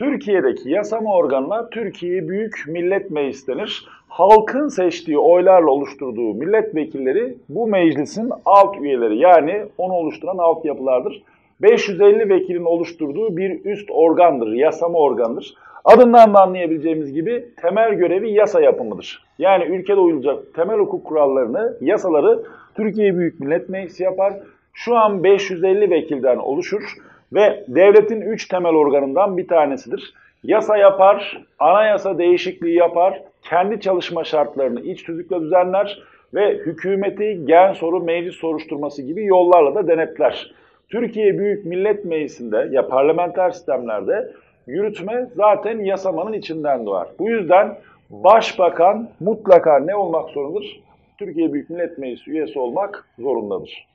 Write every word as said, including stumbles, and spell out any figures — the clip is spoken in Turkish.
Türkiye'deki yasama organına Türkiye Büyük Millet Meclisi denir. Halkın seçtiği oylarla oluşturduğu milletvekilleri bu meclisin alt üyeleri, yani onu oluşturan altyapılardır. beş yüz elli vekilin oluşturduğu bir üst organdır, yasama organdır. Adından da anlayabileceğimiz gibi temel görevi yasa yapımıdır. Yani ülkede uyulacak temel hukuk kurallarını, yasaları Türkiye Büyük Millet Meclisi yapar. Şu an beş yüz elli vekilden oluşur ve devletin üç temel organından bir tanesidir. Yasa yapar, anayasa değişikliği yapar, kendi çalışma şartlarını iç tüzükle düzenler ve hükümeti gen soru, meclis soruşturması gibi yollarla da denetler. Türkiye Büyük Millet Meclisi'nde ya parlamenter sistemlerde yürütme zaten yasamanın içinden doğar. Bu yüzden başbakan mutlaka ne olmak zorundadır? Türkiye Büyük Millet Meclisi üyesi olmak zorundadır.